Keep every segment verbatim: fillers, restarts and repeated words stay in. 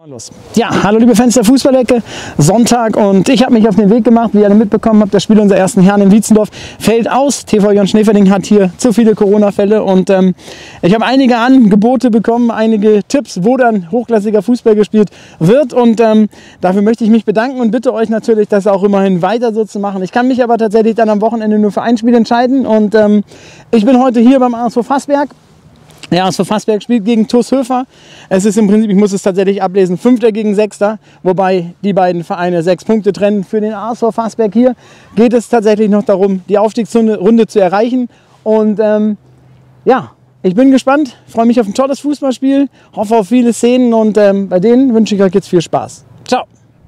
Los. Ja, hallo liebe Fans der Fußballecke, Sonntag und ich habe mich auf den Weg gemacht, wie ihr alle mitbekommen habt, das Spiel unserer ersten Herren in Wietzendorf fällt aus. T V Jon Schneeferling hat hier zu viele Corona-Fälle und ähm, ich habe einige Angebote bekommen, einige Tipps, wo dann hochklassiger Fußball gespielt wird und ähm, dafür möchte ich mich bedanken und bitte euch natürlich, das auch immerhin weiter so zu machen. Ich kann mich aber tatsächlich dann am Wochenende nur für ein Spiel entscheiden und ähm, ich bin heute hier beim A S V Fassberg. Ja, A S V Fassberg spielt gegen TuS Höfer. Es ist im Prinzip, ich muss es tatsächlich ablesen, Fünfter gegen Sechster, wobei die beiden Vereine sechs Punkte trennen. Für den A S V Fassberg hier geht es tatsächlich noch darum, die Aufstiegsrunde zu erreichen. Und ähm, ja, ich bin gespannt, freue mich auf ein tolles Fußballspiel, hoffe auf viele Szenen und ähm, bei denen wünsche ich euch jetzt viel Spaß. Ciao!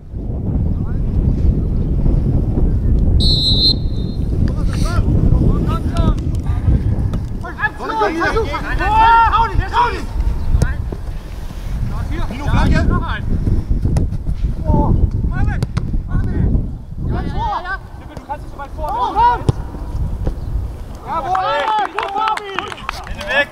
Hau dich, hau dich! Nino, Flanke! Noch ein! Oh, mal weg! Mach weg! Ja, ja, ja, ja! Du kannst nicht so weit vor! Oh, komm! Jawohl! Gut, Fabi! Hände weg!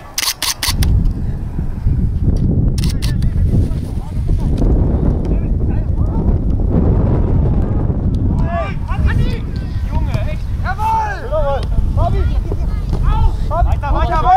Junge, echt! Jawohl! Fabi! Auf! Weiter, weiter, weiter!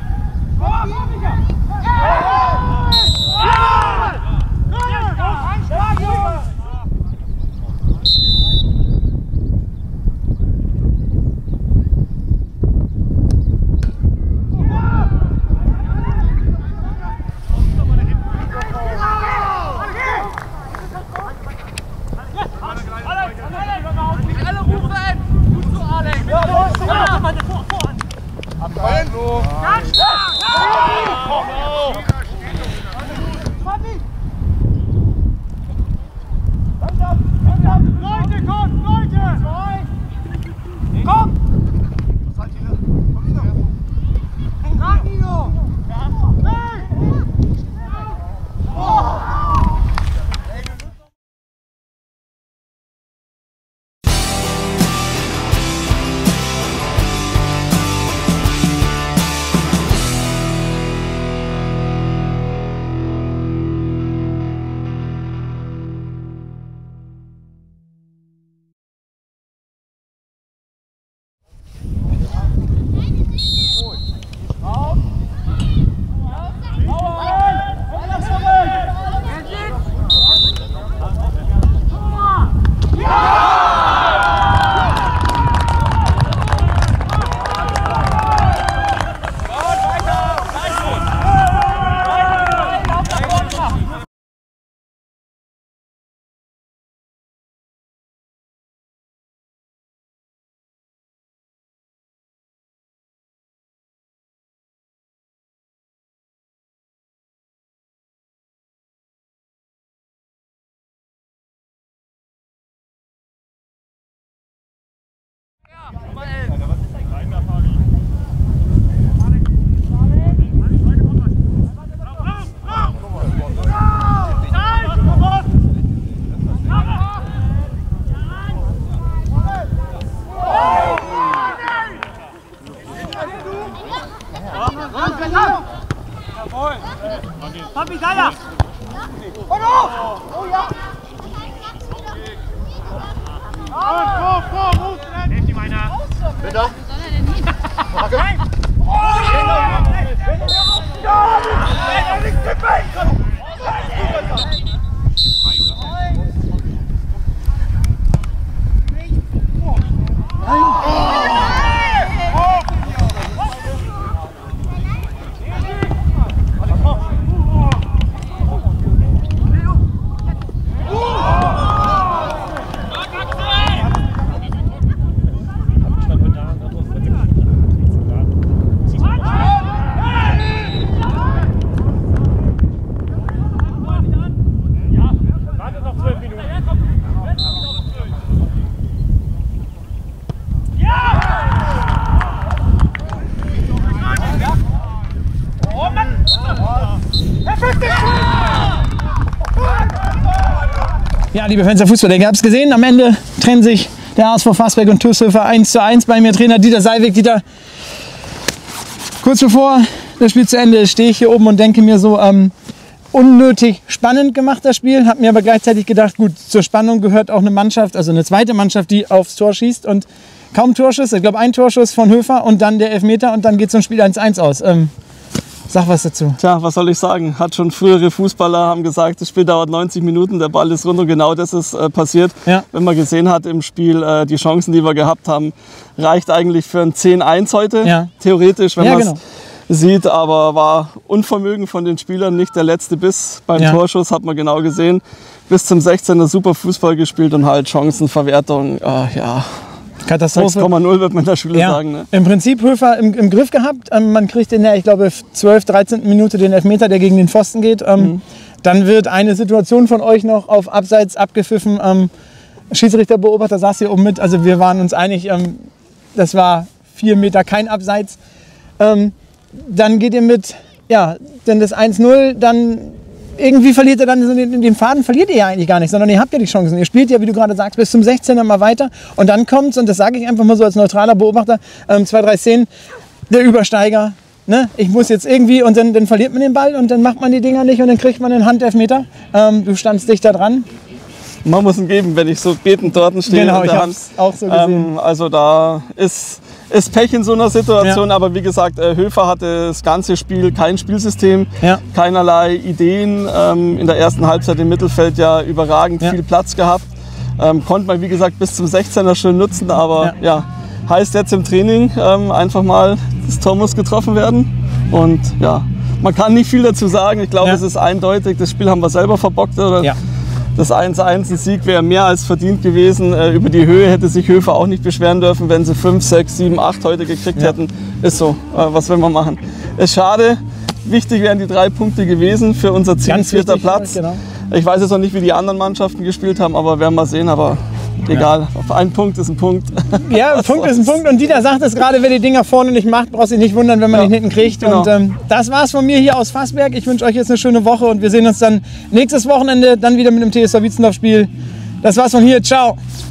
Papi, da ja! Oh no! Oh ja! Vor, vor, vor! Hilft ihm einer! Bitte! Wo soll er denn hin? Nein! Oh! Ja! Nein, nicht zu weit! Ja, liebe Fans der Fußballecke, ihr habt es gesehen, am Ende trennen sich der A S V Fassberg und TuS Höfer eins zu eins. Bei mir Trainer Dieter Seiweg. Dieter, kurz bevor das Spiel zu Ende ist, stehe ich hier oben und denke mir so, ähm, unnötig spannend gemacht, das Spiel. Habe mir aber gleichzeitig gedacht, gut, zur Spannung gehört auch eine Mannschaft, also eine zweite Mannschaft, die aufs Tor schießt. Und kaum Torschuss, ich glaube ein Torschuss von Höfer und dann der Elfmeter und dann geht so ein Spiel eins eins aus. Ähm, sag was dazu. Tja, was soll ich sagen? Hat schon frühere Fußballer haben gesagt, das Spiel dauert neunzig Minuten, der Ball ist rund und genau das ist äh, passiert. Ja. Wenn man gesehen hat im Spiel, äh, die Chancen, die wir gehabt haben, reicht eigentlich für ein zehn eins heute, ja. theoretisch, wenn ja, man es genau. sieht. Aber war Unvermögen von den Spielern, nicht der letzte Biss. Beim ja. Torschuss hat man genau gesehen, bis zum sechzehner super Fußball gespielt und halt Chancenverwertung, äh, ja. Katastrophe. sechs Komma null wird man in der Schule ja. sagen. Ne? Im Prinzip Höfer im, im Griff gehabt. Ähm, man kriegt in der, ich glaube, zwölf, dreizehnten Minute den Elfmeter, der gegen den Pfosten geht. Ähm, mhm. Dann wird eine Situation von euch noch auf Abseits abgepfiffen. Ähm, Schiedsrichterbeobachter saß hier oben mit. Also wir waren uns einig, ähm, das war vier Meter kein Abseits. Ähm, dann geht ihr mit, ja, dann das eins null, dann irgendwie verliert er dann den, den Faden, verliert ihr ja eigentlich gar nicht, sondern ihr habt ja die Chancen. Ihr spielt ja, wie du gerade sagst, bis zum sechzehner mal weiter und dann kommt's, und das sage ich einfach mal so als neutraler Beobachter, ähm, zwei, drei Szenen, der Übersteiger, ne? Ich muss jetzt irgendwie, und dann, dann verliert man den Ball und dann macht man die Dinger nicht und dann kriegt man einen Handelfmeter. Ähm, du standst dichter dran. Man muss ihn geben, wenn ich so betend dort stehe. Genau, in der ich Hand. hab's auch so gesehen. Ähm, also da ist, ist Pech in so einer Situation, ja. aber wie gesagt, äh, Höfer hatte das ganze Spiel kein Spielsystem, ja. keinerlei Ideen. Ähm, in der ersten Halbzeit im Mittelfeld ja überragend ja. viel Platz gehabt. Ähm, konnte man, wie gesagt, bis zum sechzehner schön nutzen, aber ja, ja heißt jetzt im Training ähm, einfach mal, das Tor muss getroffen werden. Und ja, man kann nicht viel dazu sagen. Ich glaube, ja. es ist eindeutig, das Spiel haben wir selber verbockt. Oder? Ja. Das eins eins, ein Sieg wäre mehr als verdient gewesen. Äh, über die Höhe hätte sich Höfer auch nicht beschweren dürfen, wenn sie fünf, sechs, sieben, acht heute gekriegt ja. hätten. Ist so, äh, was will man machen. Ist schade. Wichtig wären die drei Punkte gewesen für unser Ziel, Ganz vierter wichtig, Platz. Genau. Ich weiß jetzt noch nicht, wie die anderen Mannschaften gespielt haben, aber werden wir sehen. Aber egal, ja. ein Punkt ist ein Punkt. Ja, ein Punkt ist ein Punkt. Und Dieter sagt es gerade, wer die Dinger vorne nicht macht, braucht sich nicht wundern, wenn man ja. nicht hinten kriegt. Genau. Und ähm, das war's von mir hier aus Fassberg. Ich wünsche euch jetzt eine schöne Woche und wir sehen uns dann nächstes Wochenende dann wieder mit dem T S V Wietzendorf-Spiel. Das war's von hier. Ciao.